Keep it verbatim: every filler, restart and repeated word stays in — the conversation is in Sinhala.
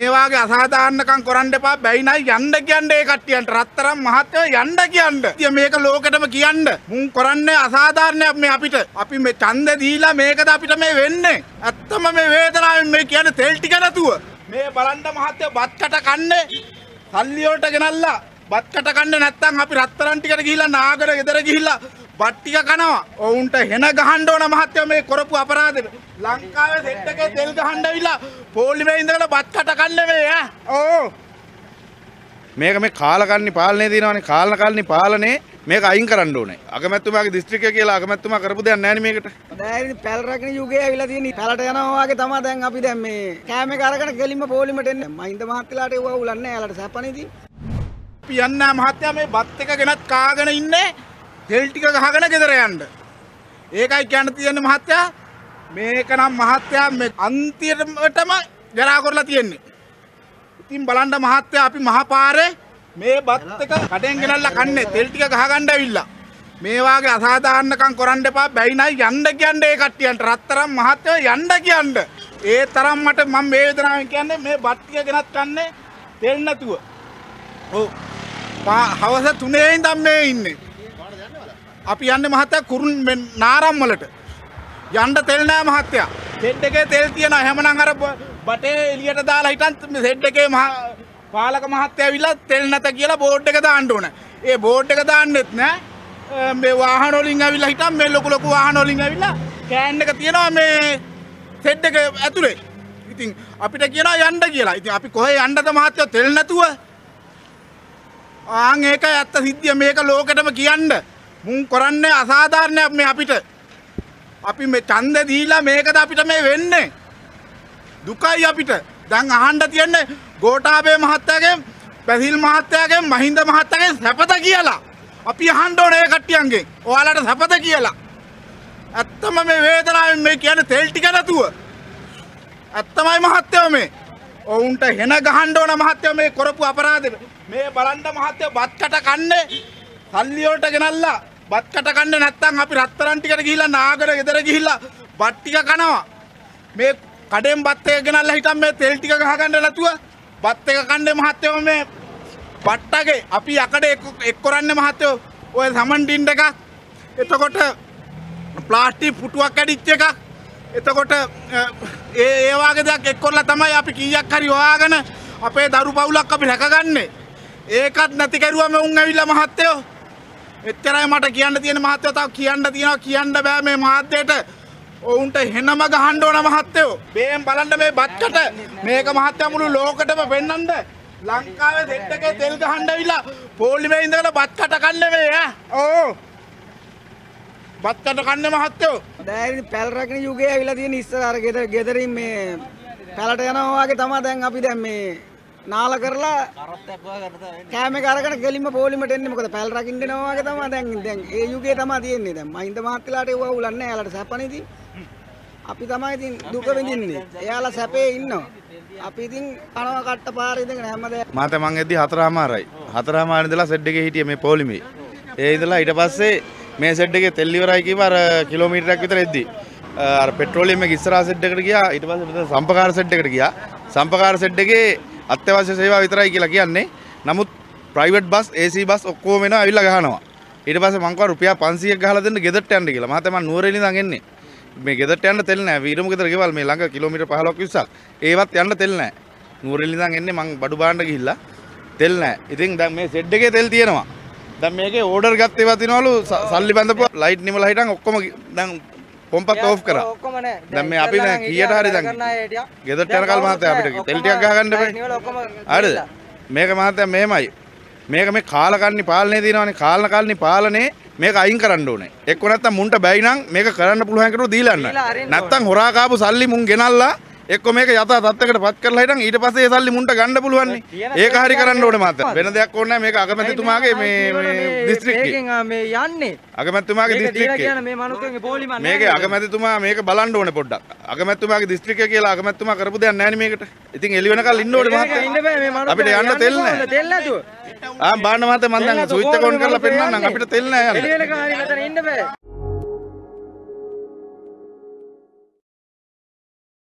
මේ වාගේ අසාධාරණකම් කරන්න එපා. බැයි නයි යන්න කියන්නේ ඒ කට්ටියන්ට. රත්තරන් මහත්තයෝ යන්න කියන්න. ඉතින් මේක ලෝකෙටම කියන්න. මුන් කරන්නේ අසාධාරණයක් මේ අපිට. අපි මේ ඡන්ද දීලා මේකද අපිට මේ වෙන්නේ. ඇත්තම මේ වේදනාවෙන් මේ කියන්නේ තෙල් ටික නැතුව. මේ බලන්න මහත්තයෝ බත්කට කන්නේ සල්ලි වලට ගෙනල්ලා බත්කට කන්නේ නැත්තම් අපි රත්තරන් ටිකට ගිහිල්ලා නාගර ගෙදර ගිහිල්ලා බත් ටික කනවා. ඔවුන්ට හෙන ගහන්න ඕන මහත්තයෝ මේ කරපු අපරාධෙට. ලංකාවේ සෙට් එකේ තෙල් ගහන්න ඇවිල්ලා පොලිමේ ඉඳලා බත්කට කන්නේ මේ ඈ. ඕ මේක මේ කාලකන්ණි පාලනේ දිනවනේ. කාලකන්ණි පාලනේ මේක අයින් කරන්න ඕනේ. අගමැතිතුමාගේ දිස්ත්‍රික්කය කියලා අගමැතිතුමා කරපු දෙයක් නැහැ නේ මේකට. දැන් ඉතින් පැල් රකින්න යුගයේ ඇවිල්ලා තියෙන පැලට යනවා වගේ තමයි දැන් අපි දැන් මේ කෑම එක අරගෙන ගෙලින්ම පොලිමට එන්නේ. මහින්ද මහත්තයාට ඒව උලන්නේ නැහැ. යාලට සැපණේදී. අපි යන්නේ මහත්තයා මේ බත් එක ගෙනත් කාගෙන ඉන්නේ. තෙල් ටික ගහගෙන ගෙදර යන්න. ඒකයි කියන්න තියෙන්නේ මහත්තයා. මේක නම් මහත්තයා මේ අන්තිමටම ජරා කරලා තියෙන්නේ. ඉතින් බලන්න මහත්තයා අපි මහපාරේ මේ බත් එක කඩෙන් ගෙනල්ලා කන්නේ තෙල් ටික ගහගන්න ඇවිල්ලා. මේ වාගේ අසාධාරණකම් කරන්න එපා. බැයි නයි යන්න කියන්නේ ඒ කට්ටියන්ට. රත්තරන් මහත්තයෝ යන්න කියන්න. ඒ තරම් මට මම මේ වේදනාවෙන් කියන්නේ මේ බත් ටික ගෙනත් කන්නේ තෙල් නැතුව. ඔව්. හවස තුනේ ඉඳන් මේ ඉන්නේ. අපි යන්නේ මහත්තයා කුරුන් නාරම් වලට. යන්න තෙල් නෑ මහත්තයා. සෙඩ් එකේ තෙල් තියෙනවා. හැමනම් අර බටේ එළියට දාලා හිටන් සෙඩ් එකේ පාලක මහත්තයා ඇවිල්ලා තෙල් නැත කියලා බෝඩ් එක දාන්න ඕන. ඒ බෝඩ් එක දාන්නෙත් නෑ. මේ වාහන වලින් ඇවිල්ලා හිටන් මේ ලොකු ලොකු වාහන වලින් ඇවිල්ලා කෑන් එක තියෙනවා මේ සෙඩ් එක ඇතුලේ. ඉතින් අපිට කියනවා යන්න කියලා. ඉතින් අපි කොහේ යන්නද මහත්තයා තෙල් නැතුව? ආන් ඒකයි ඇත්ත සිද්ධිය. මේක ලෝකෙටම කියන්න. මුන් කරන්නේ අසාධාරණයක් මේ අපිට. අපි මේ ඡන්ද දීලා මේකද අපිට මේ වෙන්නේ. දුකයි අපිට. දැන් අහන්න තියන්නේ ගෝඨාභය මහත්තයාගෙන්, බැසිල් මහත්තයාගෙන්, මහින්ද මහත්තයාගෙන් සැපත කියලා. අපි අහන්න ඕනේ ඒ කට්ටියන්ගෙන්. ඔයාලට සැපත කියලා. ඇත්තම මේ වේදනාවෙන් මේ කියන්නේ තෙල් ටික නැතුව. ඇත්තමයි මහත්තයෝ මේ. ඔවුන්ට හෙන ගහන්න ඕන මහත්තයෝ මේ කරපු අපරාධෙට. මේ බලන්න මහත්තයෝ බත්කට කන්නේ සල්ලි වලට ගෙනල්ලා බත්කට කන්නේ නැත්තම් අපි රත්තරන් ටිකට ගිහිල්ලා නාගර ගෙදර ගිහිල්ලා බත් ටික කනවා. මේ කඩෙන් බත් එක ගෙනල්ලා හිටන් මේ තෙල් ටික ගහගන්න නැතුව බත් එක කන්නේ මහත්තයෝ මේ බට්ටගේ අපි යකඩ එක් කරන්නේ මහත්තයෝ ඔය සමන් ඩින්ඩ එකක්. එතකොට ප්ලාස්ටික් පුටුවක් කැඩිච්ච එකක්. එතකොට ඒ ඒ වගේ දෙයක් එක් කරලා තමයි අපි කීයක් හරි හොයාගෙන අපේ දරු පවුලක් අපි රැකගන්නේ. ඒකත් නැති කරුවා මේ උන් ඇවිල්ලා මහත්තයෝ. එච්චරයි මට කියන්න තියෙන මහත්තයෝ. තව කියන්න තියෙනවා කියන්න බෑ මේ මහත්තයට. ඔවුන්ට හෙනම ගහන්න ඕන මහත්තයෝ. බේම් බලන්න මේ බත්කට මේක මහත්තයා මුළු ලෝකෙටම පෙන්නන්න. ලංකාවේ සෙට් එකේ තෙල් ගහන්න ඇවිල්ලා පොලිමේ ඉඳලා බත්කට කන්නේ මේ ඈ. ඕ බත්කට කන්නේ මහත්තයෝ. දැන් ඉතින් පැල් රකින්න යුගයේ ඇවිල්ලා තියෙන ඉස්සර අර ගෙදර ගෙදරින් මේ පැලට යනවා වගේ තමයි දැන් අපි දැන් මේ නාල කරලා කෑම එක අරගෙන ගෙලින්ම පොලිමට එන්නේ. මොකද පැල් රකින්න යනවා වගේ තමයි දැන් දැන් ඒ යුගයේ තමයි තියෙන්නේ. දැන් මහින්ද මහත්තයාට ඒව උලන්නේ නැහැ. යාලට සැපණේදී. අපි තමයි ඉතින් දුක විඳින්නේ. එයාලා සැපේ ඉන්නවා. අපි ඉතින් කනවා කට්ට පාරේ ඉඳගෙන හැමදාම මාත මං එද්දි හතරමාරයි. හතරමාර ඉඳලා සෙඩ් එකේ හිටියේ මේ පොලිමේ. ඒ ඉඳලා ඊට පස්සේ මේ සෙඩ් එකේ තෙල් ඉවරයි කිව්වා අර කිලෝමීටරයක් විතර එද්දි. අර පෙට්‍රෝලියම් එක ඉස්සරහා සෙඩ් එකට ගියා. ඊට පස්සේ මෙතන සම්පකාර සෙඩ් එකට ගියා. සම්පකාර සෙඩ් එකේ අත්‍යවශ්‍ය සේවා විතරයි කියලා කියන්නේ. නමුත් private bus, A C bus ඔක්කොම එනවා ඇවිල්ලා ගහනවා. ඊට පස්සේ මං කිව්වා රුපියල් පන්සීයක් ගහලා දෙන්න ගෙදරට යන්න කියලා. මහත්තයා මං නුවරඑළිය ඉඳන් එන්නේ. මේ ගෙදරට යන්න තෙල් නැහැ. වීරමු ගෙදර ගෙවල් මේ ළඟ කිලෝමීටර් පහළොවක් විස්සක්. ඒවත් යන්න තෙල් නැහැ. නුවරඑළිය ඉඳන් එන්නේ මං බඩු බාන්න ගිහිල්ලා තෙල් නැහැ. ඉතින් දැන් මේ සෙඩ් එකේ තෙල් තියෙනවා. දැන් මේකේ ඕඩර් ගත්ත ඒවා තිනවලු සල්ලි බඳපුවා ලයිට් නිමලා හිටන් ඔක්කොම දැන් පොම්පත් ඕෆ් කරා. ඔක්කොම නෑ. දැන් මේ අපි දැන් කීයට හරි දැන් ගෙදරට යනකල් මහත්තයා අපිට තෙල් ටිකක් ගහගන්න බෑ. හරිද? මේක මහත්තයා මෙහෙමයි. මේක මේ කාලකන්ණි පාලනේ දිනවනේ. කාලකන්ණි පාලනේ මේක අයින් කරන්න ඕනේ. එක්ක නැත්තම් මුන්ට බැයි නම් මේක කරන්න පුළුවන් කෙනෙකු දීලා යන්න. නැත්තම් හොරා කාපු සල්ලි මුන් ගෙනල්ලා එක්ක මේක යථා තත්ත්වයකට පත් කරලා හිටන් ඊට පස්සේ ඒ සල්ලි මුන්ට ගන්න පුළුවන් නේ. ඒක හරි කරන්න ඕනේ මහත්තයා. වෙන දෙයක් ඕනේ නැහැ. මේක අගමැතිතුමාගේ මේ මේ දිස්ත්‍රික්කේ. මේකෙන් මේ යන්නේ. අගමැතිතුමාගේ දිස්ත්‍රික්කේ. මේ මනුස්සයන්ගේ පොලිම නැහැ. මේකේ අගමැතිතුමා මේක බලන්න ඕනේ පොඩ්ඩක්. අගමැතිතුමාගේ දිස්ත්‍රික්කය කියලා අගමැතිතුමා කරපු දෙයක් නැහැ නේ මේකට. ඉතින් එළි වෙනකල් ඉන්න ඕනේ මහත්තයා. ඉන්න බෑ මේ මනුස්සයා. අපිට යන්න තෙල් නැහැ. තෙල් නැතුව. ආ බාන්න මහත්තයා මම දැන් ස්විච් එක ඔන් කරලා පෙන්නන්නම් අපිට තෙල් නැහැ යන්න. එළි වෙනකල් හරි මෙතන ඉන්න බෑ.